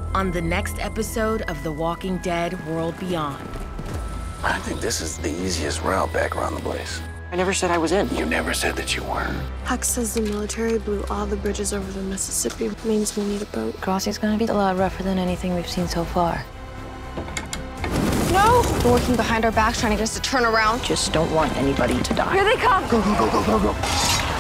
on the next episode of The Walking Dead World Beyond. I think this is the easiest route back around the place. I never said I was in. You never said that you were. Huck says the military blew all the bridges over the Mississippi. Means we'll need a boat. Crossing's gonna be a lot rougher than anything we've seen so far. No! They're working behind our backs trying to get us to turn around. Just don't want anybody to die. Here they come! Go, go, go, go, go, go.